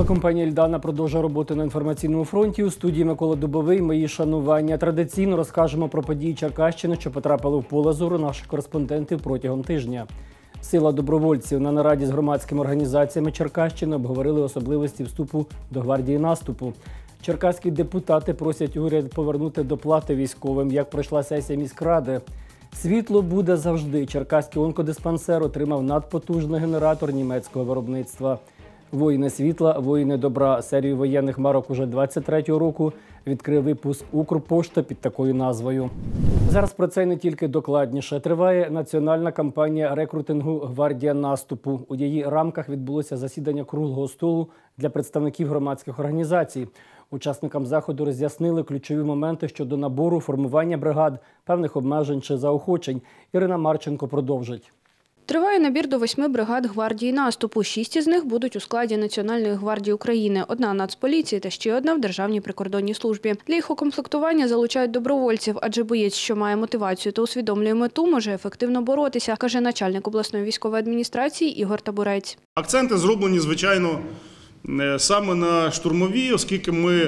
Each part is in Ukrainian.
Телекомпанія «Ільдана» продовжує роботу на інформаційному фронті. У студії Микола Дубовий. Мої шанування. Традиційно розкажемо про події Черкащини, що потрапили в поле зору наших кореспондентів протягом тижня. Сила добровольців на нараді з громадськими організаціями Черкащини обговорили особливості вступу до гвардії наступу. Черкаські депутати просять уряд повернути доплати військовим, як пройшла сесія міськради. Світло буде завжди. Черкаський онкодиспансер отримав надпотужний генератор німецького виробництва. «Воїни світла, воїни добра» серію воєнних марок уже 23-го року відкрив випуск «Укрпошта» під такою назвою. Зараз про це не тільки докладніше. Триває національна кампанія рекрутингу «Гвардія наступу». У її рамках відбулося засідання круглого столу для представників громадських організацій. Учасникам заходу роз'яснили ключові моменти щодо набору, формування бригад, певних обмежень чи заохочень. Ірина Марченко продовжить. Триває набір до 8 бригад гвардії наступу. 6 із них будуть у складі Національної гвардії України, 1 – Нацполіції та ще 1 – в Державній прикордонній службі. Для їх укомплектування залучають добровольців, адже боєць, що має мотивацію та усвідомлює мету, може ефективно боротися, каже начальник обласної військової адміністрації Ігор Табурець. Акценти зроблені, звичайно, саме на штурмові, оскільки ми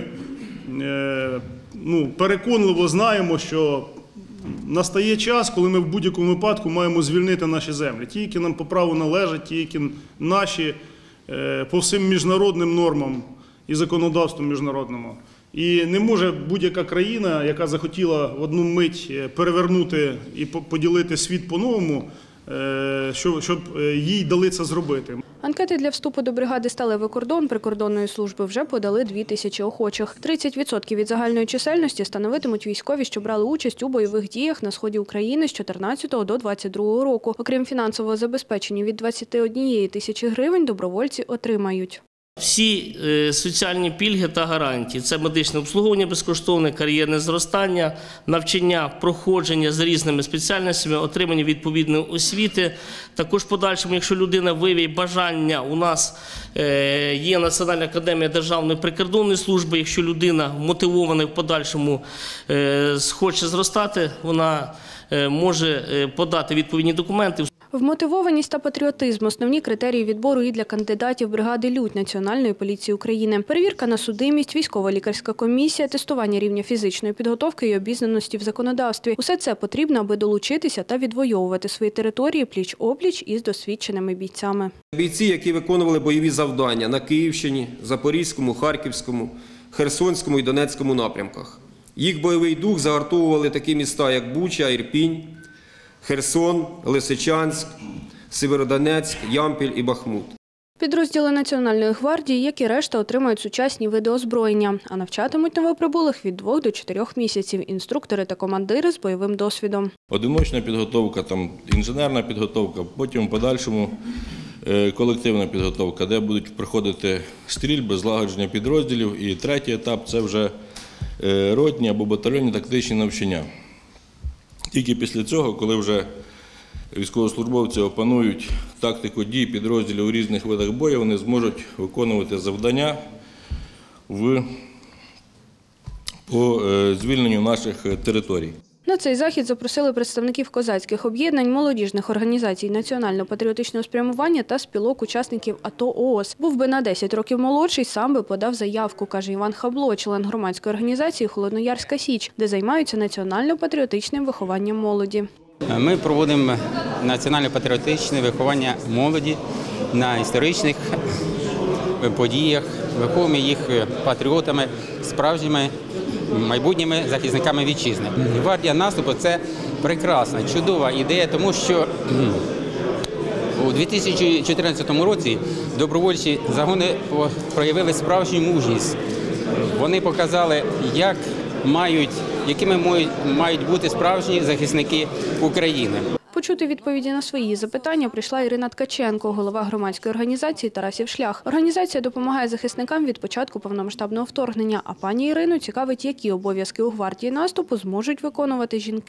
переконливо знаємо, що настає час, коли ми в будь-якому випадку маємо звільнити наші землі. Ті, які нам по праву належать, ті, які наші по всім міжнародним нормам і законодавству міжнародному. І не може будь-яка країна, яка захотіла в одну мить перевернути і поділити світ по-новому, щоб їй дали це зробити. Анкети для вступу до бригади «Сталевий кордон» прикордонної служби вже подали 2000 охочих. 30% від загальної чисельності становитимуть військові, що брали участь у бойових діях на сході України з 2014 до 2022 року. Окрім фінансового забезпечення від 21 тисячі гривень, добровольці отримають. Всі соціальні пільги та гарантії – це медичне обслуговування безкоштовне, кар'єрне зростання, навчання, проходження з різними спеціальностями, отримання відповідної освіти. Також в подальшому, якщо людина виявить бажання, у нас є Національна академія Державної прикордонної служби, якщо людина мотивована в подальшому хоче зростати, вона може подати відповідні документи. Вмотивованість та патріотизм – основні критерії відбору і для кандидатів бригади «Людь» Національної поліції України. Перевірка на судимість, військово-лікарська комісія, тестування рівня фізичної підготовки і обізнаності в законодавстві. Усе це потрібно, аби долучитися та відвоювати свої території пліч-опліч із досвідченими бійцями. Бійці, які виконували бойові завдання на Київщині, Запорізькому, Харківському, Херсонському і Донецькому напрямках. Їх бойовий дух загартовували такі міста, як Буча, Ірпінь, Херсон, Лисичанськ, Сєвєродонецьк, Ямпіль і Бахмут. Підрозділи Національної гвардії, як і решта, отримають сучасні види озброєння, а навчатимуть новоприбулих від 2 до 4 місяців інструктори та командири з бойовим досвідом. Одиночна підготовка, інженерна підготовка, потім в подальшому колективна підготовка, де будуть проходити стрільби, злагодження підрозділів. І третій етап – це вже ротні або батальйонні тактичні навчання. Тільки після цього, коли вже військовослужбовці опанують тактику дій підрозділів у різних видах бою, вони зможуть виконувати завдання по звільненню наших територій. На цей захід запросили представників козацьких об'єднань, молодіжних організацій національно-патріотичного спрямування та спілок учасників АТО-ООС. Був би на 10 років молодший, сам би подав заявку, каже Іван Хабло, член громадської організації «Холодноярська Січ», де займаються національно-патріотичним вихованням молоді. Ми проводимо національно-патріотичне виховання молоді на історичних подіях, виховуємо їх патріотами, справжніми майбутніми захисниками вітчизни. Гвардія наступу – це прекрасна, чудова ідея, тому що у 2014 році добровольчі загони проявили справжню мужність. Вони показали, якими мають бути справжні захисники України. Почути відповіді на свої запитання прийшла Ірина Ткаченко, голова громадської організації «Тарасів шлях». Організація допомагає захисникам від початку повномасштабного вторгнення. А пані Ірину цікавить, які обов'язки у гвардії наступу зможуть виконувати жінки.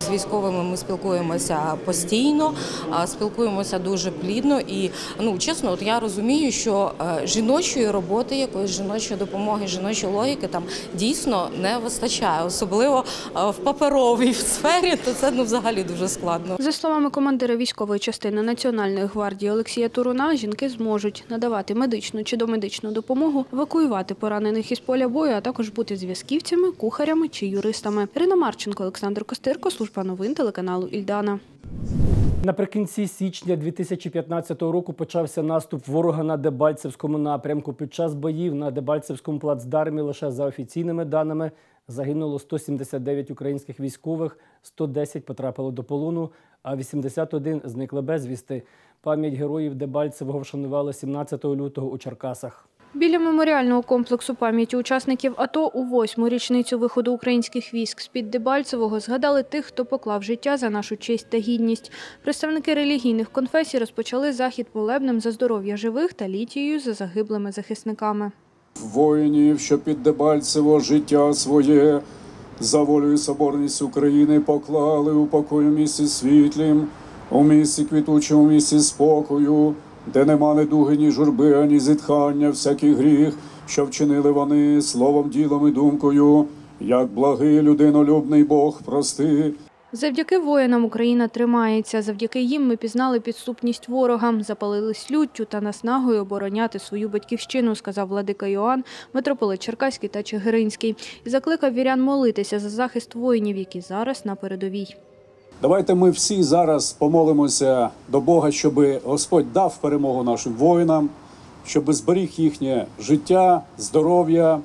з військовими ми спілкуємося постійно, спілкуємося дуже плідно. І, чесно, от я розумію, що жіночої роботи, якоїсь жіночої допомоги, жіночої логіки там дійсно не вистачає. Особливо в паперовій сфері, то це взагалі дуже складно. За словами командира військової частини Національної гвардії Олексія Туруна, жінки зможуть надавати медичну чи домедичну допомогу, евакуювати поранених із поля бою, а також бути зв'язківцями, кухарями чи юристами. Ірина Марченко, Олександр Костирко, служба новин телеканалу «Ільдана». Наприкінці січня 2015 року почався наступ ворога на Дебальцевському напрямку. Під час боїв на Дебальцевському плацдармі лише за офіційними даними загинуло 179 українських військових, 110 потрапило до полону, а 81 зникли безвісти. Пам'ять героїв Дебальцевого вшанували 17 лютого у Черкасах. Біля меморіального комплексу пам'яті учасників АТО у 8-му річницю виходу українських військ з-під Дебальцевого згадали тих, хто поклав життя за нашу честь та гідність. Представники релігійних конфесій розпочали захід молебнем за здоров'я живих та літією за загиблими захисниками. Воїнів, що під Дебальцево життя своє за волю і соборність України поклали у покою місці світлім, у місці квітучому, місці спокою, де нема недуги, ні журби, ані зітхання, всякий гріх, що вчинили вони словом, ділом і думкою, як благий людинолюбний Бог прости. Завдяки воїнам Україна тримається. Завдяки їм ми пізнали підступність ворога, запалились люттю та наснагою обороняти свою батьківщину, сказав владика Йоанн, митрополит Черкаський та Чигиринський. І закликав вірян молитися за захист воїнів, які зараз на передовій. Давайте ми всі зараз помолимося до Бога, щоб Господь дав перемогу нашим воїнам, щоб зберіг їхнє життя, здоров'я,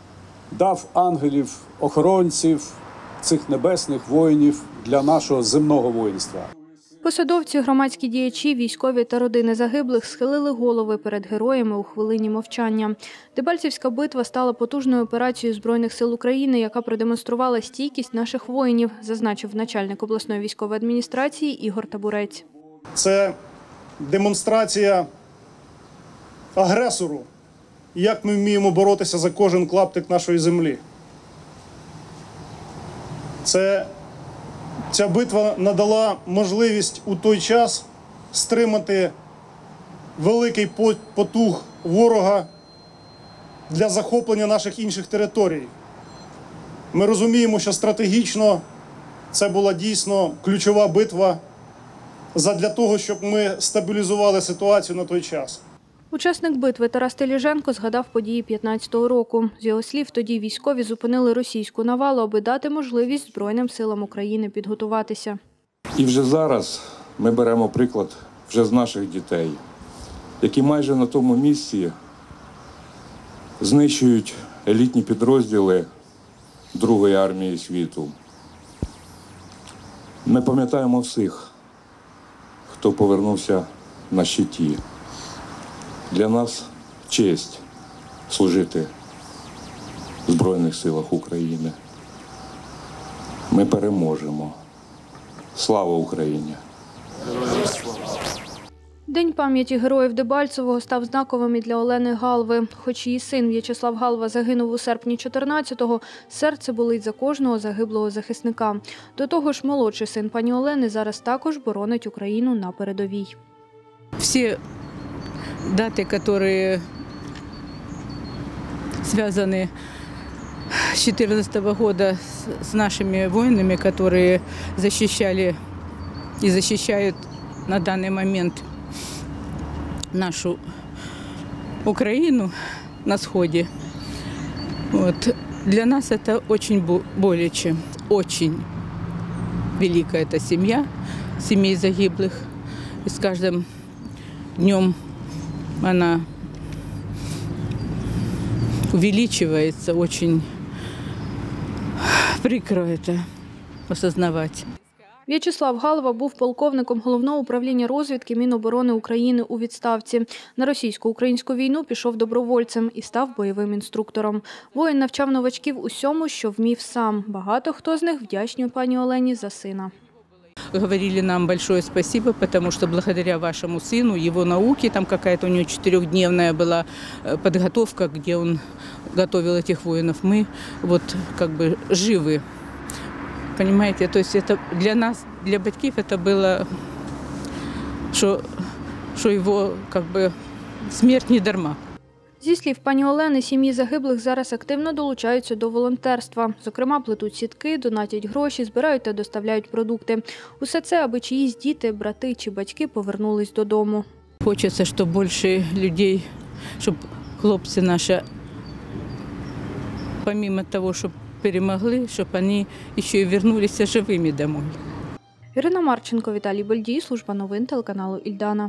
дав ангелів, охоронців, цих небесних воїнів для нашого земного воїнства. Посадовці, громадські діячі, військові та родини загиблих схилили голови перед героями у хвилині мовчання. Дебальцевська битва стала потужною операцією Збройних сил України, яка продемонструвала стійкість наших воїнів, зазначив начальник обласної військової адміністрації Ігор Табурець. Це демонстрація агресору, як ми вміємо боротися за кожен клаптик нашої землі. Ця битва надала можливість у той час стримати великий потуг ворога для захоплення наших інших територій. Ми розуміємо, що стратегічно це була дійсно ключова битва задля того, щоб ми стабілізували ситуацію на той час. Учасник битви Тарас Теліженко згадав події 15-го року. З його слів, тоді військові зупинили російську навалу, аби дати можливість Збройним силам України підготуватися. І вже зараз ми беремо приклад вже з наших дітей, які майже на тому місці знищують елітні підрозділи Другої армії світу. Ми пам'ятаємо всіх, хто повернувся на щиті. Для нас честь служити в Збройних силах України. Ми переможемо. Слава Україні! День пам'яті героїв Дебальцевого став знаковим і для Олени Галви. Хоч її син В'ячеслав Галва загинув у серпні 14-го, серце болить за кожного загиблого захисника. До того ж, молодший син пані Олени зараз також боронить Україну на передовій. Всі даты, которые связаны с 2014 года с нашими воинами, которые защищали и защищают на данный момент нашу Украину на сходе. Вот. Для нас это очень более чем очень великая эта семья, семей загиблых. И с каждым днем она увеличивается, очень прикро это осознавать. В'ячеслав Галва був полковником Головного управління розвідки Міноборони України у відставці. На російсько-українську війну пішов добровольцем і став бойовим інструктором. Воїн навчав новачків усьому, що вмів сам. Багато хто з них вдячні пані Олені за сина. Говорили нам большое спасибо, потому что благодаря вашему сыну, его науке, там какая-то у него 4-дневная была подготовка, где он готовил этих воинов, мы вот как бы живы Понимаете, то есть это для нас, для батьків, это было, що його как бы смерть не дарма. Зі слів пані Олени, сім'ї загиблих зараз активно долучаються до волонтерства. Зокрема, плетуть сітки, донатять гроші, збирають та доставляють продукти. Усе це, аби чиїсь діти, брати чи батьки повернулись додому. Хочеться, щоб більше людей, щоб хлопці наші, помимо того, щоб перемогли, щоб вони ще й повернулися живими домой. Ірина Марченко, Віталій Бельдій, служба новин телеканалу «Ільдана».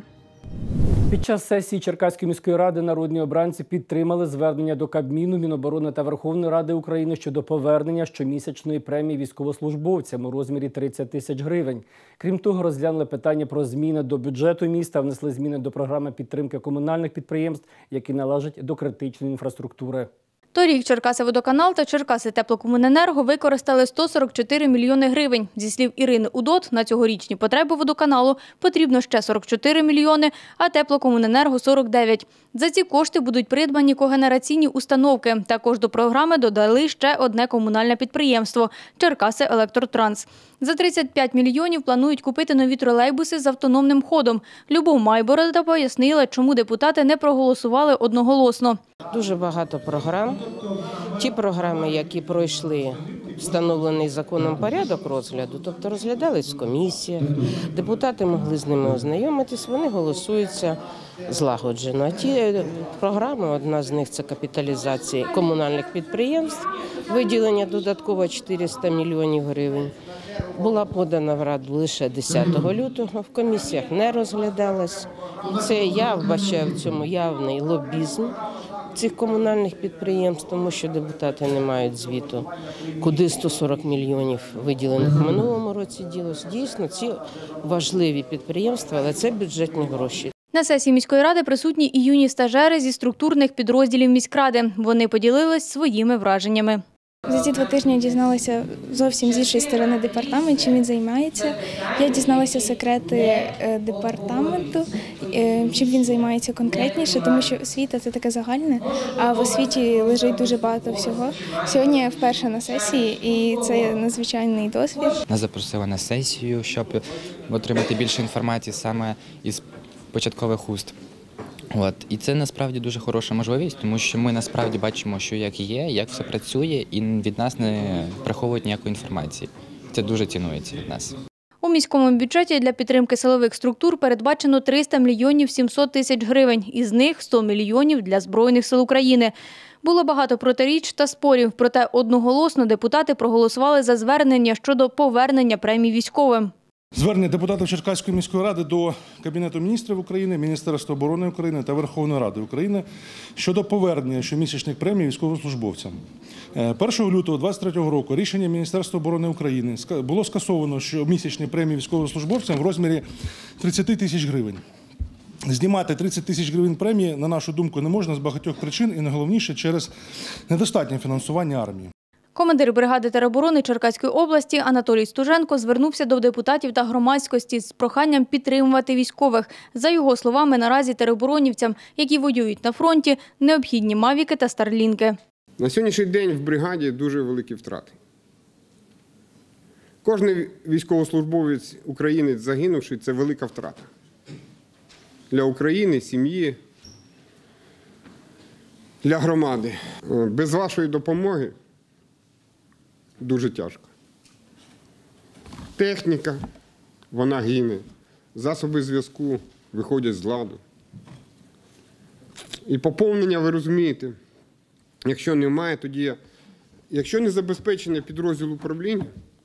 Під час сесії Черкаської міської ради народні обранці підтримали звернення до Кабміну, Міноборони та Верховної Ради України щодо повернення щомісячної премії військовослужбовцям у розмірі 30 тисяч гривень. Крім того, розглянули питання про зміни до бюджету міста, внесли зміни до програми підтримки комунальних підприємств, які належать до критичної інфраструктури. Торік Черкасиводоканал та Черкаситеплокомуненерго використали 144 мільйони гривень. Зі слів Ірини Удот, на цьогорічні потреби водоканалу потрібно ще 44 мільйони, а Теплокомуненерго – 49. За ці кошти будуть придбані когенераційні установки. Також до програми додали ще одне комунальне підприємство – Черкасиелектротранс. За 35 мільйонів планують купити нові тролейбуси з автономним ходом. Любов Майборода пояснила, чому депутати не проголосували одноголосно. Дуже багато програм. Ті програми, які пройшли встановлений законом порядок розгляду, тобто розглядались в комісіях, депутати могли з ними ознайомитись, вони голосуються злагоджено. А ті програми, одна з них – це капіталізація комунальних підприємств, виділення додатково 400 мільйонів гривень. Була подана в Раду лише 10 лютого, в комісіях не розглядалась. Це я вбачаю в цьому явний лобізм цих комунальних підприємств, тому що депутати не мають звіту, куди 140 мільйонів виділених в минулому році ділось. Дійсно, ці важливі підприємства, але це бюджетні гроші. На сесії міської ради присутні і юні стажери зі структурних підрозділів міськради. Вони поділились своїми враженнями. За ці 2 тижні я дізналася зовсім з іншої сторони департамент, чим він займається. Я дізналася секрети департаменту, чим він займається конкретніше, тому що освіта – це таке загальне, а в освіті лежить дуже багато всього. Сьогодні я вперше на сесії, і це надзвичайний досвід. Нас запросили на сесію, щоб отримати більше інформації саме із початкових уст. І це насправді дуже хороша можливість, тому що ми насправді бачимо, що як є, як все працює, і від нас не приховують ніякої інформації. Це дуже цінується від нас. У міському бюджеті для підтримки силових структур передбачено 300 мільйонів 700 тисяч гривень, із них 100 мільйонів для Збройних сил України. Було багато протиріч та спорів, проте одноголосно депутати проголосували за звернення щодо повернення премій військовим. Звернення депутатів Черкаської міської ради до Кабінету міністрів України, Міністерства оборони України та Верховної Ради України щодо повернення щомісячних премій військовослужбовцям. 1 лютого 2023 року рішення Міністерства оборони України було скасовано щомісячні премії військовослужбовцям в розмірі 30 тисяч гривень. Знімати 30 тисяч гривень премії, на нашу думку, не можна з багатьох причин і найголовніше через недостатнє фінансування армії. Командир бригади тероборони Черкаської області Анатолій Стуженко звернувся до депутатів та громадськості з проханням підтримувати військових. За його словами, наразі тероборонівцям, які воюють на фронті, необхідні мавіки та старлінки. На сьогоднішній день в бригаді дуже великі втрати. Кожен військовослужбовець, українець загинувший – це велика втрата. Для України, сім'ї, для громади. Без вашої допомоги дуже тяжко. Техніка, вона гине, засоби зв'язку виходять з ладу. І поповнення, ви розумієте, якщо немає, тоді, якщо не забезпечений підрозділ управління,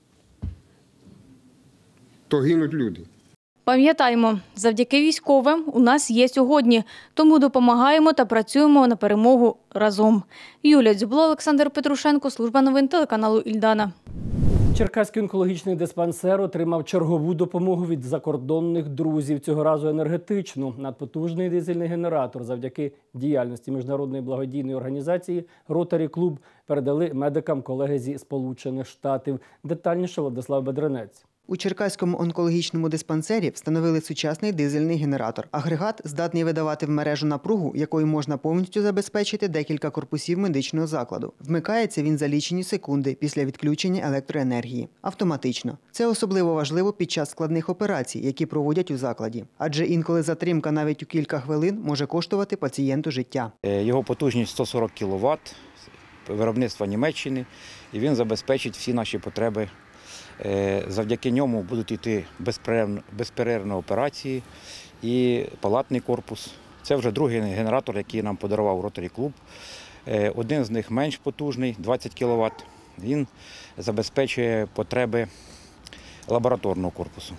то гинуть люди. Пам'ятаємо, завдяки військовим у нас є сьогодні, тому допомагаємо та працюємо на перемогу разом. Юлія Дзюбло, Олександр Петрушенко, служба новин телеканалу «Ільдана». Черкаський онкологічний диспансер отримав чергову допомогу від закордонних друзів, цього разу енергетичну. Надпотужний дизельний генератор завдяки діяльності міжнародної благодійної організації «Ротарі Клуб» передали медикам колеги зі Сполучених Штатів. Детальніше Владислав Бедренець. У Черкаському онкологічному диспансері встановили сучасний дизельний генератор. Агрегат здатний видавати в мережу напругу, якою можна повністю забезпечити декілька корпусів медичного закладу. Вмикається він за лічені секунди після відключення електроенергії. Автоматично. Це особливо важливо під час складних операцій, які проводять у закладі. Адже інколи затримка навіть у кілька хвилин може коштувати пацієнту життя. Його потужність 140 кВт, виробництва Німеччини, і він забезпечить всі наші потреби. Завдяки ньому будуть йти безперервно операції і палатний корпус. Це вже другий генератор, який нам подарував Ротарі клуб. Один з них менш потужний, 20 кВт. Він забезпечує потреби лабораторного корпусу.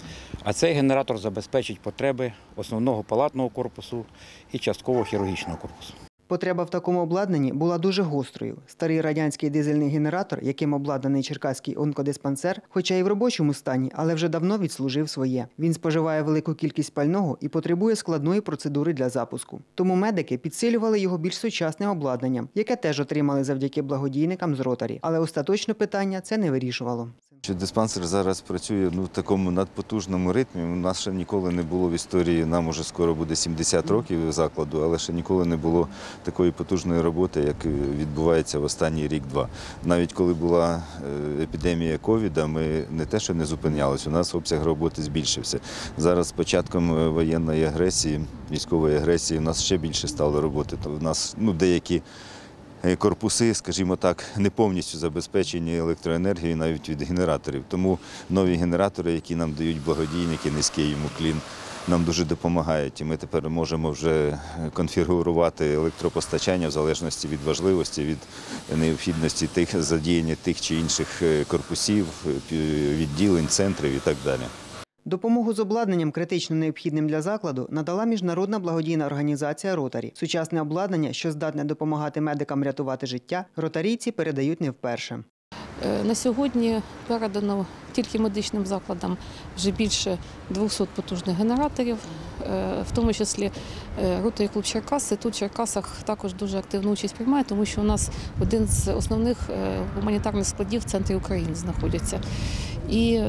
А цей генератор забезпечить потреби основного палатного корпусу і частково хірургічного корпусу. Потреба в такому обладнанні була дуже гострою. Старий радянський дизельний генератор, яким обладнаний Черкаський онкодиспансер, хоча й в робочому стані, але вже давно відслужив своє. Він споживає велику кількість пального і потребує складної процедури для запуску. Тому медики підсилювали його більш сучасним обладнанням, яке теж отримали завдяки благодійникам з Ротарі. Але остаточно питання це не вирішувало. Диспансер зараз працює в такому надпотужному ритмі. У нас ще ніколи не було в історії, нам уже скоро буде 70 років закладу, але ще ніколи не було такої потужної роботи, як відбувається в останній рік-два. Навіть коли була епідемія ковіда, ми не те, що не зупинялися, у нас обсяг роботи збільшився. Зараз з початком воєнної агресії, військової агресії, у нас ще більше стало роботи. У нас деякі корпуси, скажімо так, не повністю забезпечені електроенергією навіть від генераторів. Тому нові генератори, які нам дають благодійники, низький йому клін, нам дуже допомагають. І ми тепер можемо вже конфігурувати електропостачання в залежності від важливості, від необхідності задіяння тих чи інших корпусів, відділень, центрів і так далі. Допомогу з обладнанням, критично необхідним для закладу, надала міжнародна благодійна організація «Ротарі». Сучасне обладнання, що здатне допомагати медикам рятувати життя, ротарійці передають не вперше. На сьогодні передано тільки медичним закладам вже більше 200 потужних генераторів, в тому числі Ротарі клуб Черкаси. Тут в Черкасах також дуже активну участь приймає, тому що у нас один з основних гуманітарних складів в центрі України знаходиться. І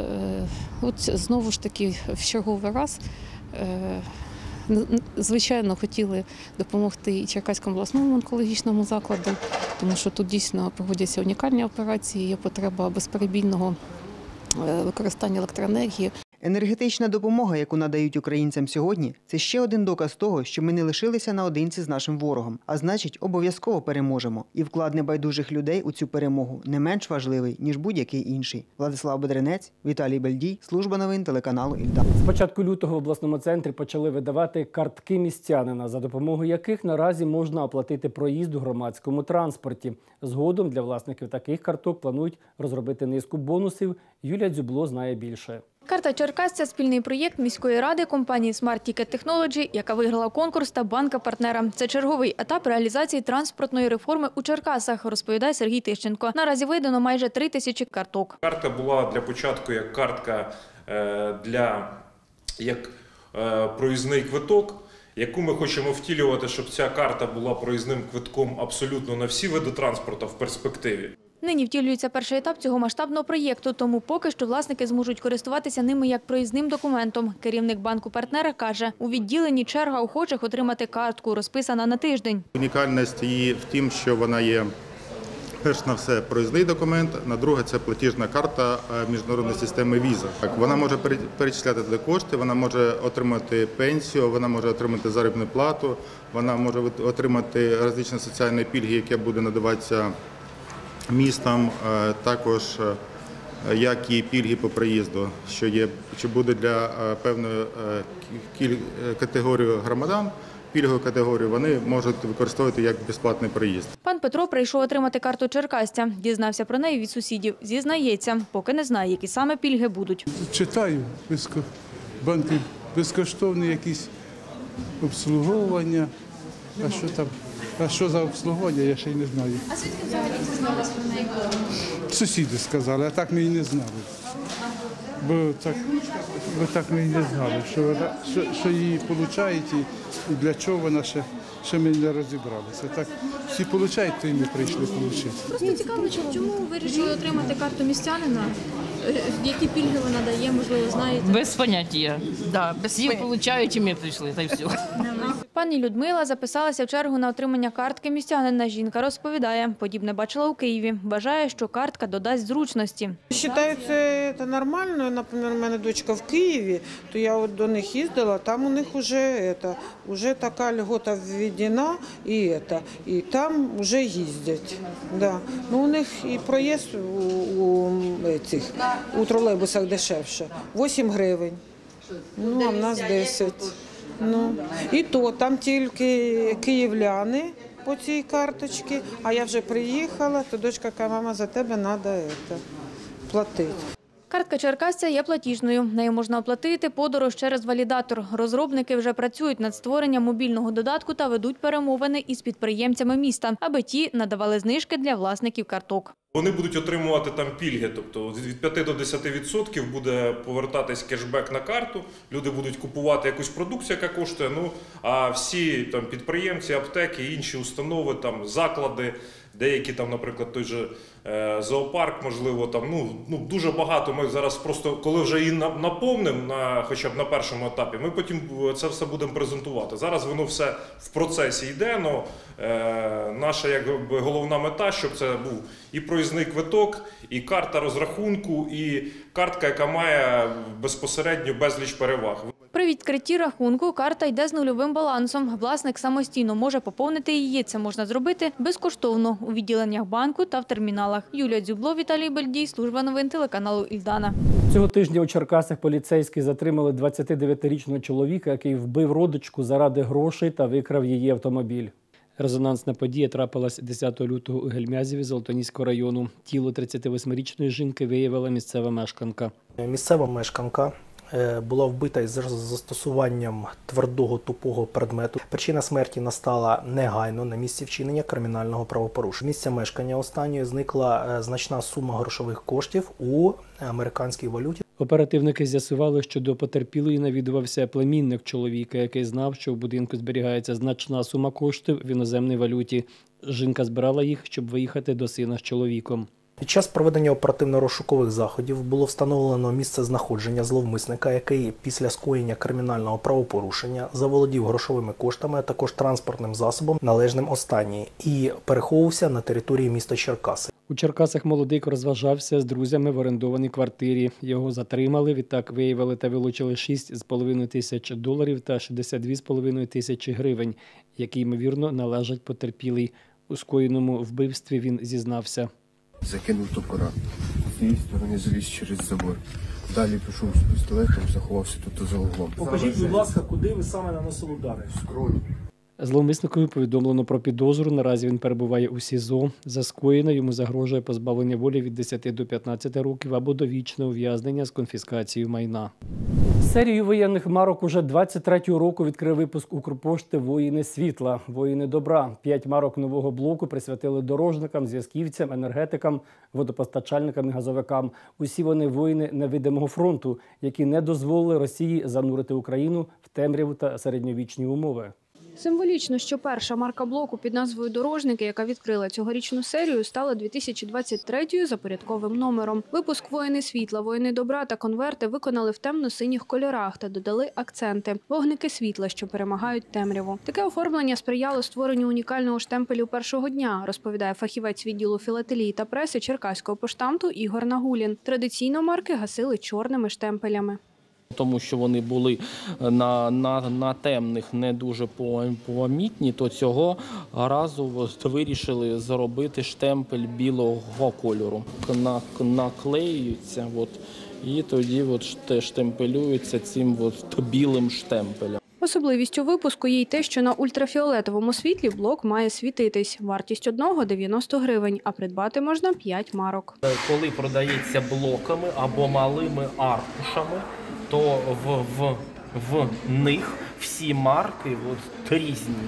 от знову ж таки в черговий раз, звичайно, хотіли допомогти і Черкаському обласному онкологічному закладу, тому що тут дійсно проводяться унікальні операції, є потреба безперебійного використання електроенергії. Енергетична допомога, яку надають українцям сьогодні, це ще один доказ того, що ми не лишилися наодинці з нашим ворогом, а значить, обов'язково переможемо. І вклад небайдужих людей у цю перемогу не менш важливий, ніж будь-який інший. Владислав Бедренець, Віталій Бельдій, служба новин телеканалу «Ільда». З початку лютого в обласному центрі почали видавати картки містянина, за допомогою яких наразі можна оплатити проїзд у громадському транспорті. Згодом для власників таких карток планують розробити низку бонусів. Юлія Дзюбло знає більше. Карта Черкас – це спільний проєкт міської ради, компанії Smart Ticket Technology, яка виграла конкурс, та банка-партнера. Це черговий етап реалізації транспортної реформи у Черкасах, розповідає Сергій Тищенко. Наразі видано майже 3000 карток. Карта була для початку як картка як проїзний квиток, яку ми хочемо втілювати, щоб ця карта була проїзним квитком абсолютно на всі види транспорту в перспективі. Нині втілюється перший етап цього масштабного проєкту, тому поки що власники зможуть користуватися ними як проїзним документом. Керівник банку-партнера каже, у відділенні черга охочих отримати картку, розписана на тиждень. Унікальність її в тім, що вона є, перш на все, проїзний документ, на друге – це платіжна карта міжнародної системи віза. Вона може перечисляти туди кошти, вона може отримати пенсію, вона може отримати заробітну плату, вона може отримати різні соціальні пільги, які буде надаватися містам, також як і пільги по приїзду, що буде для певної категорії громадян, пільгову категорію, вони можуть використовувати як безплатний проїзд. Пан Петро прийшов отримати карту черкасця. Дізнався про неї від сусідів. Зізнається, поки не знає, які саме пільги будуть. Читаю, банки безкоштовні якісь обслуговування, а що там? А що за обслуговування, я ще й не знаю. А звідки взагалі дізналися про неї? Сусіди сказали, а так ми і не знали. бо так, ви так ми і не знали, що її отримають і для чого вона ще ми не розібралися. Так всі отримають, то і ми прийшли отримати. Просто цікаво, чому ви вирішили отримати карту містянина? Які пільги вона дає, можливо, знаєте? Без поняття. Да, без їх отримують, і ми прийшли, та й все. Пані Людмила записалася в чергу на отримання картки містянина. Жінка розповідає, подібне бачила у Києві. Вважає, що картка додасть зручності. Вважаю, це нормально. Наприклад, у мене дочка в Києві, то я от до них їздила, там у них вже така льгота введена, і там вже їздять. Да. Ну, у них і проїзд у тролейбусах дешевше. 8 гривень, ну, а в нас 10. Ну, і то, там тільки київляни по цій карточці, а я вже приїхала, то дочка каже, мама, за тебе треба платити. Картка черкасця є платіжною. Нею можна оплатити подорож через валідатор. Розробники вже працюють над створенням мобільного додатку та ведуть перемовини із підприємцями міста, аби ті надавали знижки для власників карток. Вони будуть отримувати там пільги, тобто від 5 до 10% буде повертатись кешбек на карту, люди будуть купувати якусь продукцію, яка коштує, ну, а всі там підприємці, аптеки, інші установи, там заклади, деякі там, наприклад, той же зоопарк, можливо, там, ну дуже багато. Ми зараз просто, коли вже її наповнимо, хоча б на першому етапі, ми потім це все будемо презентувати. Зараз воно все в процесі йде, але наша якби головна мета, щоб це був і проїзний квиток, і карта розрахунку, і картка, яка має безпосередньо безліч переваг. При відкритті рахунку карта йде з нульовим балансом. Власник самостійно може поповнити її. Це можна зробити безкоштовно у відділеннях банку та в терміналах. Юлія Дзюбло, Віталій Бельдій, служба новин телеканалу «Ільдана». Цього тижня у Черкасах поліцейські затримали 29-річного чоловіка, який вбив родичку заради грошей та викрав її автомобіль. Резонансна подія трапилась 10 лютого у Гельмязеві Золотоніського району. Тіло 38-річної жінки виявила місцева мешканка. Місцева мешканка була вбита із застосуванням твердого тупого предмету. Причина смерті настала негайно на місці вчинення кримінального правопорушення. З місця мешкання останньої зникла значна сума грошових коштів у американській валюті. Оперативники з'ясували, що до потерпілої навідувався племінник чоловіка, який знав, що в будинку зберігається значна сума коштів в іноземній валюті. Жінка збирала їх, щоб виїхати до сина з чоловіком. Під час проведення оперативно-розшукових заходів було встановлено місце знаходження зловмисника, який після скоєння кримінального правопорушення заволодів грошовими коштами, а також транспортним засобом, належним останній, і переховувався на території міста Черкаси. У Черкасах молодик розважався з друзями в орендованій квартирі. Його затримали, відтак виявили та вилучили $6,5 тисяч та 62,5 тисячі гривень, які, ймовірно, належать потерпілій. У скоєному вбивстві він зізнався. Закинув топора, з цієї сторони заліз через забор. Далі пішов з пістолетом, заховався тут за углом. Покажіть, будь ласка, куди ви саме наносили удари? Скрою. Зловмисникові повідомлено про підозру. Наразі він перебуває у СІЗО. За скоєне йому загрожує позбавлення волі від 10 до 15 років або довічне ув'язнення з конфіскацією майна. Серію воєнних марок уже 23-го року відкрив випуск Укрпошти «Воїни світла», «Воїни добра». 5 марок нового блоку присвятили дорожникам, зв'язківцям, енергетикам, водопостачальникам і газовикам. Усі вони воїни невидимого фронту, які не дозволили Росії занурити Україну в темряву та середньовічні умови. Символічно, що перша марка блоку під назвою «Дорожники», яка відкрила цьогорічну серію, стала 2023-ю за порядковим номером. Випуск «Воїни світла», «Воїни добра» та конверти виконали в темно-синіх кольорах та додали акценти – вогники світла, що перемагають темряву. Таке оформлення сприяло створенню унікального штемпелю першого дня, розповідає фахівець відділу філателії та преси Черкаського поштамту Ігор Нагулін. Традиційно марки гасили чорними штемпелями. Тому що вони були на темних не дуже помітні, то цього разу вирішили зробити штемпель білого кольору. Наклеюються і тоді штемпелюються цим білим штемпелем. Особливістю випуску є й те, що на ультрафіолетовому світлі блок має світитись. Вартість одного – 90 гривень, а придбати можна 5 марок. Коли продається блоками або малими аркушами, то в них всі марки різні.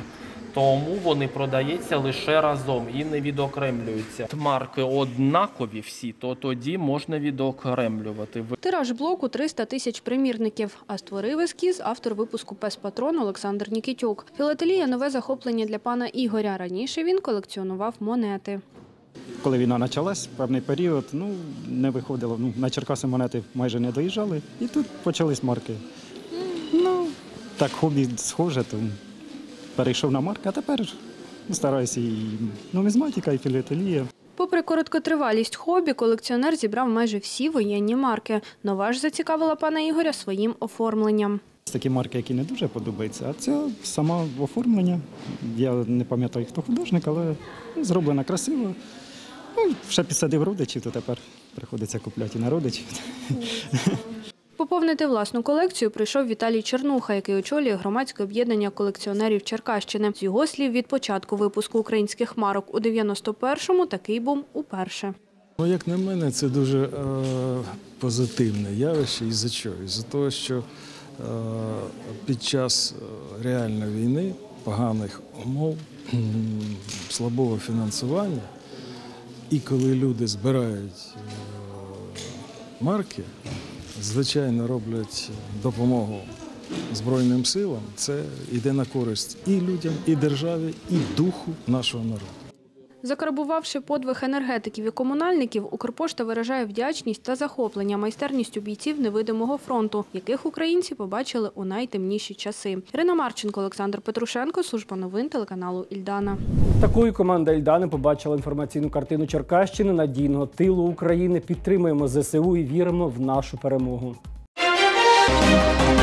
Тому вони продаються лише разом і не відокремлюються. Марки однакові всі, то тоді можна відокремлювати. Тираж блоку – 300 тисяч примірників. А створив ескіз автор випуску «Пес-патрон» Олександр Нікітюк. Філателія – нове захоплення для пана Ігоря. Раніше він колекціонував монети. Коли війна почалась, певний період, не виходило. На Черкаси монети майже не доїжджали. І тут почались марки. Так хобі схоже, то перейшов на марки, а тепер стараюся і нумізматика, і філателія. Попри короткотривалість хобі, колекціонер зібрав майже всі воєнні марки. Нова ж зацікавила пана Ігоря своїм оформленням. Такі марки, які не дуже подобаються, а це саме оформлення. Я не пам'ятаю, хто художник, але зроблено красиво. Ще підсадив родичів, то тепер приходиться купляти і на родичів. Поповнити власну колекцію прийшов Віталій Чернуха, який очолює громадське об'єднання колекціонерів Черкащини. З його слів, від початку випуску українських марок у 91-му такий бум уперше. Як на мене, це дуже позитивне явище. Із-за чого? Із-за того, що під час реальної війни, поганих умов, слабого фінансування, і коли люди збирають марки, звичайно, роблять допомогу Збройним силам, це йде на користь і людям, і державі, і духу нашого народу. Закарбувавши подвиг енергетиків і комунальників, Укрпошта виражає вдячність та захоплення майстерністю бійців невидимого фронту, яких українці побачили у найтемніші часи. Ірина Марченко, Олександр Петрушенко, служба новин телеканалу «Ільдана». Такою команда «Ільдани» побачила інформаційну картину Черкащини, надійного тилу України. Підтримуємо ЗСУ і віримо в нашу перемогу.